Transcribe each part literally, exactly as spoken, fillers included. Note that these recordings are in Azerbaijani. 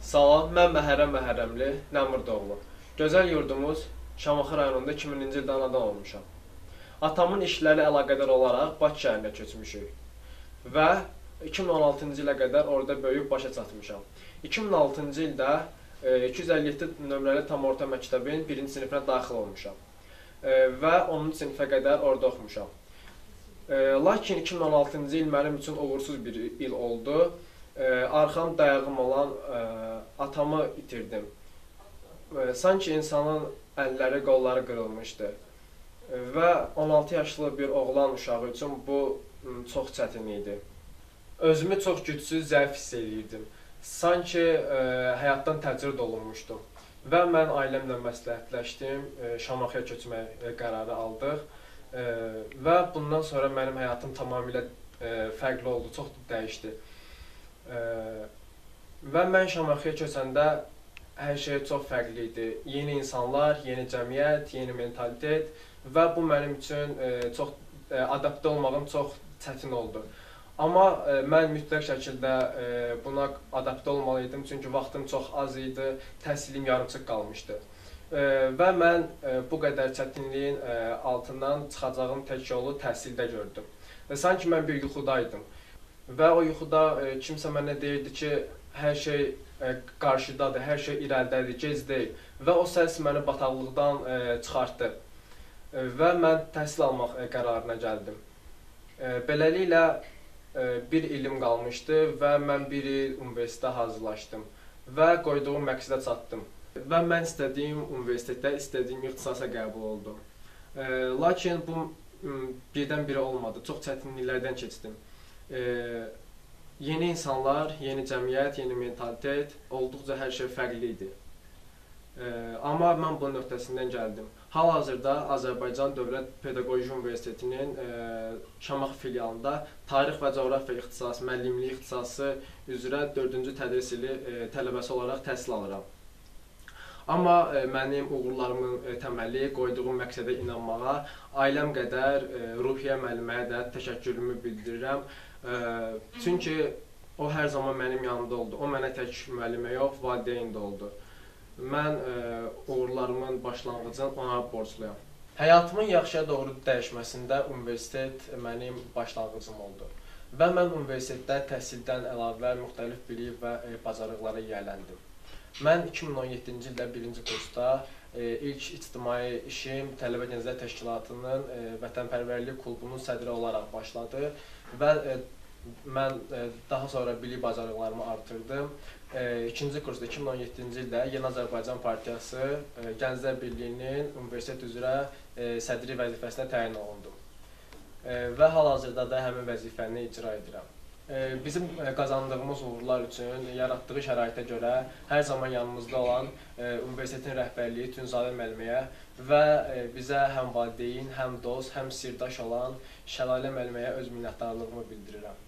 Salam, mən Məhərrəm Məhərrəmli, Nəmrdoğlu. Gözəl yurdumuz Şamaxı rayonunda iki mininci ildə anadan olmuşam. Atamın işləri əlaqədar olaraq Bakı şəhərinə köçmüşük və iki min on altıncı ilə qədər orada böyüyüb başa çatmışam. iki min altıncı ildə iki yüz əlli yeddi nömrəli tam orta məktəbin birinci sinifinə daxil olmuşam və onuncu sinifə qədər orada oxumuşam. Lakin iki min on altıncı il mənim üçün uğursuz bir il oldu. Arxam dayağım olan atamı itirdim. Sanki insanın əlləri, qolları qırılmışdı. Və on altı yaşlı bir oğlan uşağı üçün bu çox çətin idi. Özümü çox gücsüz, zəif hiss edirdim. Sanki həyatdan təcrid olunmuşdum. Və mən ailəmlə məsləhətləşdim, Şamaxıya köçmək qərarı aldıq. Və bundan sonra mənim həyatım tamamilə fərqli oldu, çox dəyişdi. Və mən Şamaxıya köçəndə hər şey çox fərqli idi. Yeni insanlar, yeni cəmiyyət, yeni mentalitet və bu mənim üçün çox adaptə olmağım çox çətin oldu. Amma mən mütləq şəkildə buna adaptə olmalıydım, çünki vaxtım çox az idi, təhsilim yarımçıq qalmışdı. Və mən bu qədər çətinliyin altından çıxacağım tək yolu təhsildə gördüm. Sanki mən bir yuxudaydım. Və o yuxuda kimsə mənə deyirdi ki, hər şey qarşıdadır, hər şey irəlidədir, gec deyil. Və o səs məni bataqlıqdan çıxartdı. Və mən təhsil almaq qərarına gəldim. Beləliklə, bir ilim qalmışdı və mən bir il universitetə hazırlaşdım. Və qoyduğum məqsədə çatdım. Və mən istədiyim universitetdə, istədiyim ixtisasa qəbul oldum. Lakin bu birdən-birə olmadı, çox çətinliklərdən keçdim. Yeni insanlar, yeni cəmiyyət, yeni mentalitet, olduqca hər şey fərqli idi. Amma mən bunun öhdəsindən gəldim. Hal-hazırda Azərbaycan Dövlət Pedaqoji Universitetinin Şamaxı filialında tarix və coğrafiya ixtisası, müəllimlik ixtisası üzrə dördüncü tədris ili tələbəsi olaraq təhsil alıram. Amma mənim uğurlarımın təməli, qoyduğum məqsədə inanmağa, ailəm qədər Ruhiyyə müəlliməyə də təşəkkürümü bildirirəm. Çünki o hər zaman mənim yanımda oldu. O mənə tək müəllimə yox, valideyn də oldu. Mən uğurlarımın başlanğıcını ona borcluyam. Həyatımın yaxşıya doğru dəyişməsində universitet mənim başlanğıcım oldu. Və mən universitetdə təhsildən əlavə müxtəlif bilik və bacarıqlara yiyələndim. Mən iki min on yeddinci ildə birinci kursda ilk ictimai işim Tələbə Gənclər Təşkilatının Vətənpərvərlik klubunun sədri olaraq başladı və mən daha sonra bilik bacarıqlarımı artırdım. İkinci kursda iki min on yeddinci ildə Yeni Azərbaycan Partiyası Gənclər Birliyinin universitet üzrə sədri vəzifəsinə təyin olundum və hal-hazırda da həmin vəzifəni icra edirəm. Bizim qazandığımız uğurlar üçün yaratdığı şəraitə görə hər zaman yanımızda olan universitetin rəhbərliyi Tünzadə müəlliməyə və bizə həm valideyn, həm dost, həm sirdaş olan Şəlalə müəlliməyə öz minnətdarlığımı bildirirəm.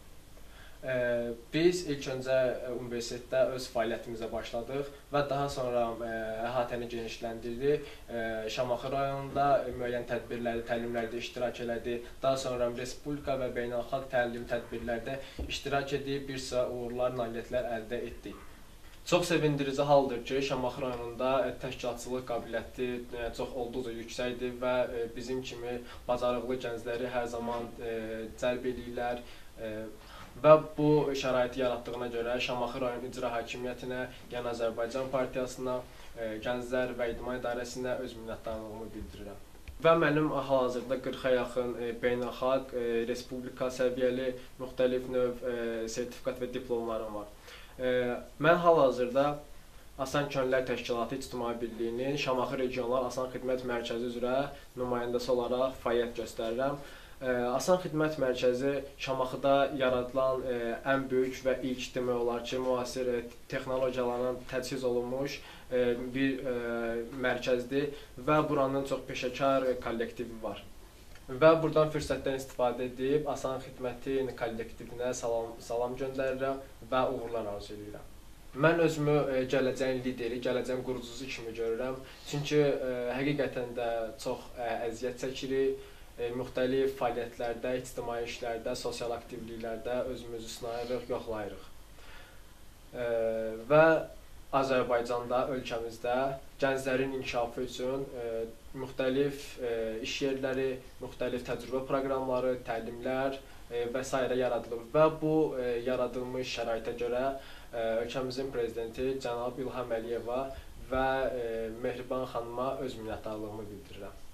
Biz ilk öncə universitetdə öz fəaliyyətimizə başladıq və daha sonra əhatəni genişləndirdik. Şamaxı rayonunda müəyyən tədbirlərdə, təlimlərdə iştirak elədi. Daha sonra respublika və beynəlxalq təlim tədbirlərdə iştirak edib bir sıra uğurlar, nailiyyətlər əldə etdik. Çox sevindirici haldır ki, Şamaxı rayonunda təşkilatçılıq qabiliyyəti çox olduqca yüksəkdir və bizim kimi bacarıqlı gəncləri hər zaman cəlb edirlər. Və bu şəraiti yaratdığına görə Şamaxı rayon İcra Hakimiyyətinə, Yeni Azərbaycan Partiyasına, Gənclər və İdman İdarəsinə öz minnətdarlığımı bildirirəm. Və mənim hal-hazırda qırxa yaxın beynəlxalq, respublika səviyyəli müxtəlif növ sertifikat və diplomlarım var. Mən hal-hazırda Asan Könüllər Təşkilatı İctimai Birliyinin Şamaxı Regional Asan Xidmət Mərkəzi üzrə nümayəndəsi olaraq fəaliyyət göstərirəm. Asan Xidmət Mərkəzi Şamaxıda yaradılan ən böyük və ilk demək olar ki, müasir texnologiyalarla təchiz olunmuş bir mərkəzdir və buranın çox peşəkar kollektivi var. Və buradan fürsətdən istifadə edib Asan Xidmətin kollektivinə salam, salam göndərirəm və uğurlar arzu edirəm. Mən özümü gələcəyin lideri, gələcəyin qurucusu kimi görürəm. Çünki həqiqətən də çox əziyyət çəkirik. Müxtəlif fəaliyyətlərdə, ictimai işlərdə, sosial aktivliklərdə özümüzü sınayırıq, yoxlayırıq. Və Azərbaycanda, ölkəmizdə gənclərin inkişafı üçün e, müxtəlif e, iş yerləri, müxtəlif təcrübə proqramları, təlimlər e, və s. yaradılıb və bu e, yaradılmış şəraitə görə e, ölkəmizin prezidenti cənab İlham Əliyeva və e, Mehriban xanıma öz minnətdarlığımı bildirirəm.